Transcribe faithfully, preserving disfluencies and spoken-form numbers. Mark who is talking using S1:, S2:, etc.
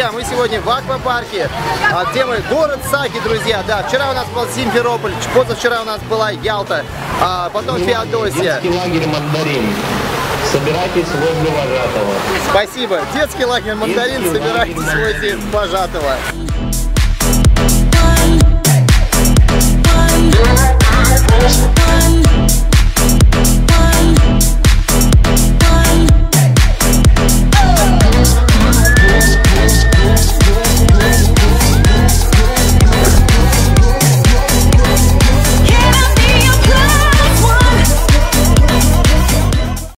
S1: друзья, мы сегодня в аквапарке, а, где мы? Город Саки, друзья, да. Вчера у нас был Симферополь, позавчера у нас была Ялта, а потом Феодосия.
S2: Детский лагерь «Мандарин». Собирайтесь возле вожатого.
S1: Спасибо. Детский лагерь «Мандарин»,
S2: Детский
S1: собирайтесь
S2: лагерь
S1: возле вожатого.
S3: One, one, one.